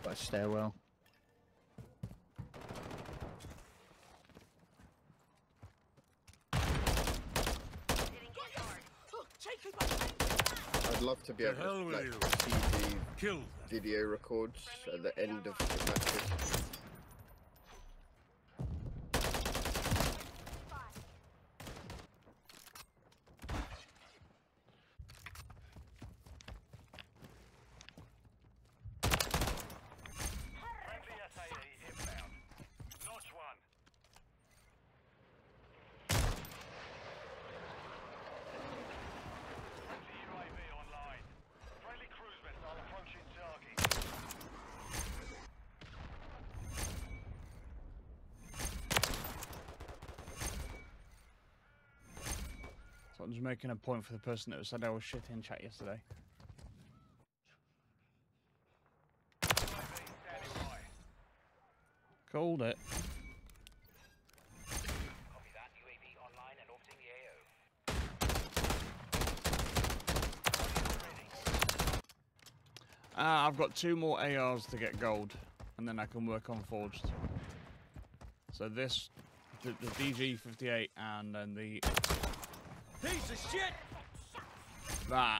by a stairwell. I'd love to be able to like, see the video records at the end of the matches. So I'm just making a point for the person that said I was shit in chat yesterday. Called it. Copy that. UAV online and orbiting the AO. I've got 2 more ARs to get gold, and then I can work on forged. So this, the DG58, and then the piece of shit. that